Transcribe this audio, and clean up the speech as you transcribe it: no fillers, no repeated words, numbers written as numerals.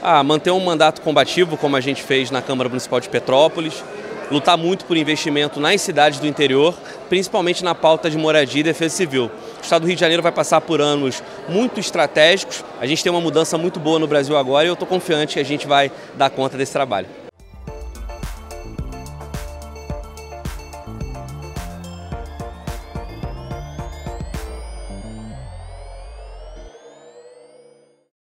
Manter um mandato combativo, como a gente fez na Câmara Municipal de Petrópolis, lutar muito por investimento nas cidades do interior, principalmente na pauta de moradia e defesa civil. O Estado do Rio de Janeiro vai passar por anos muito estratégicos, a gente tem uma mudança muito boa no Brasil agora e eu estou confiante que a gente vai dar conta desse trabalho.